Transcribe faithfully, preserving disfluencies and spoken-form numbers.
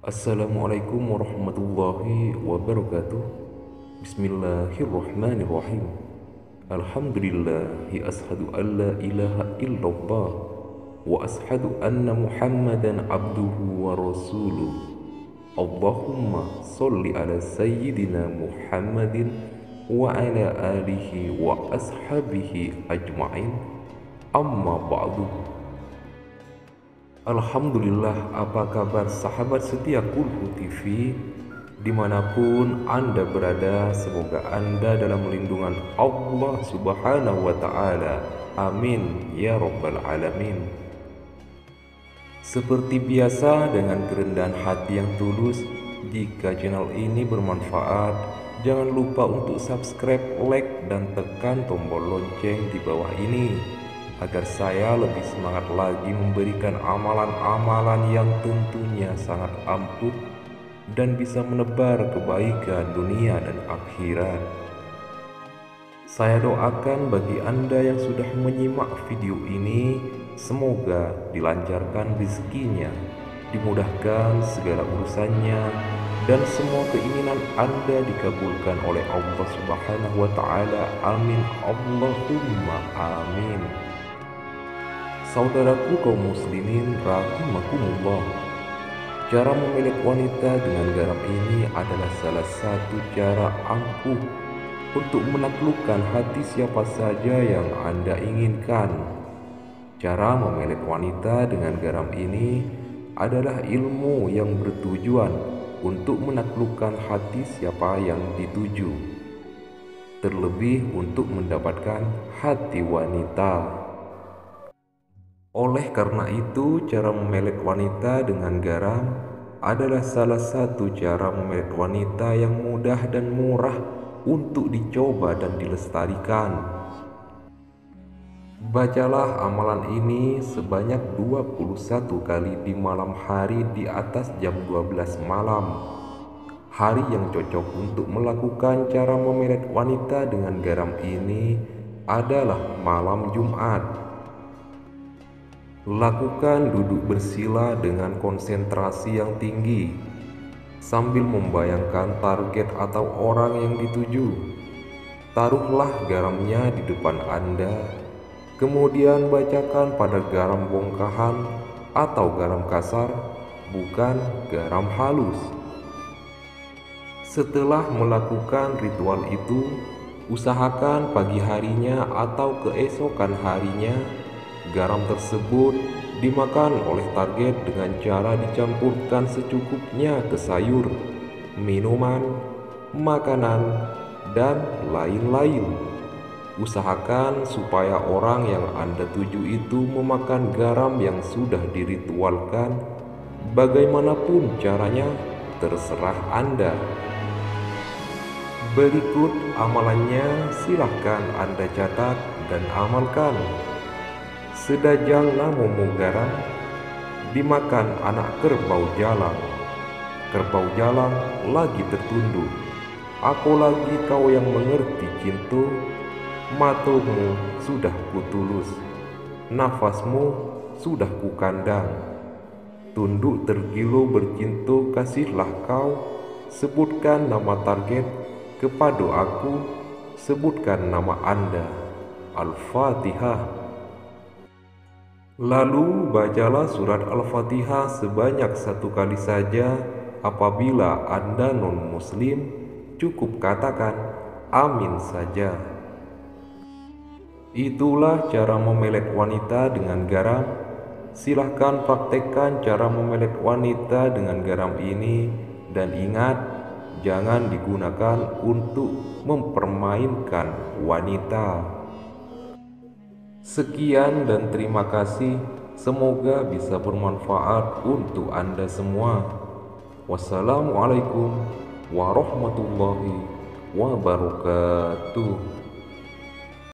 Assalamualaikum warahmatullahi wabarakatuh. Bismillahirrahmanirrahim. Alhamdulillahi ashadu an la ilaha illallah wa ashadu anna muhammadan abduhu wa rasuluh. Allahumma salli ala sayyidina Muhammadin wa ala alihi wa ashabihi ajma'in. Amma ba'du. Alhamdulillah, apa kabar sahabat setia Kulhu T V dimanapun Anda berada? Semoga Anda dalam lindungan Allah Subhanahu wa Ta'ala. Amin ya Rabbal Alamin. Seperti biasa, dengan kerendahan hati yang tulus, jika channel ini bermanfaat, jangan lupa untuk subscribe, like, dan tekan tombol lonceng di bawah ini agar saya lebih semangat lagi memberikan amalan-amalan yang tentunya sangat ampuh dan bisa menebar kebaikan dunia dan akhirat. Saya doakan bagi Anda yang sudah menyimak video ini, semoga dilancarkan rezekinya, dimudahkan segala urusannya, dan semua keinginan Anda dikabulkan oleh Allah Subhanahu wa Ta'ala. Amin Allahumma amin. Saudaraku kaum muslimin rahimakumullah, cara memilik wanita dengan garam ini adalah salah satu cara ampuh untuk menaklukkan hati siapa saja yang Anda inginkan. Cara memilik wanita dengan garam ini adalah ilmu yang bertujuan untuk menaklukkan hati siapa yang dituju, terlebih untuk mendapatkan hati wanita. Oleh karena itu, cara memelek wanita dengan garam adalah salah satu cara memelek wanita yang mudah dan murah untuk dicoba dan dilestarikan. Bacalah amalan ini sebanyak dua puluh satu kali di malam hari di atas jam dua belas malam. Hari yang cocok untuk melakukan cara memelek wanita dengan garam ini adalah malam Jumat. Lakukan duduk bersila dengan konsentrasi yang tinggi sambil membayangkan target atau orang yang dituju. Taruhlah garamnya di depan Anda, kemudian bacakan pada garam bongkahan atau garam kasar, bukan garam halus. Setelah melakukan ritual itu, usahakan pagi harinya atau keesokan harinya garam tersebut dimakan oleh target dengan cara dicampurkan secukupnya ke sayur, minuman, makanan, dan lain-lain. Usahakan supaya orang yang Anda tuju itu memakan garam yang sudah diritualkan. Bagaimanapun caranya, terserah Anda. Berikut amalannya, silahkan Anda catat dan amalkan. Sedajang namumu garam dimakan anak kerbau jalang. Kerbau jalang lagi tertunduk, apalagi kau yang mengerti cintu. Matamu sudah kutulus, nafasmu sudah kukandang. Tunduk tergilu bercintu, kasihlah kau. Sebutkan nama target kepada aku, sebutkan nama Anda. Al-Fatihah. Lalu bacalah surat Al-Fatihah sebanyak satu kali saja. Apabila Anda non-muslim, cukup katakan amin saja. Itulah cara memelek wanita dengan garam. Silahkan praktekkan cara memelek wanita dengan garam ini. Dan ingat, jangan digunakan untuk mempermainkan wanita. Sekian dan terima kasih. Semoga bisa bermanfaat untuk Anda semua. Wassalamualaikum warahmatullahi wabarakatuh.